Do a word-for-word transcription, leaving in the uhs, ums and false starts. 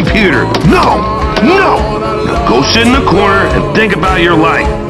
computer. No! No! Now go sit in the corner and think about your life.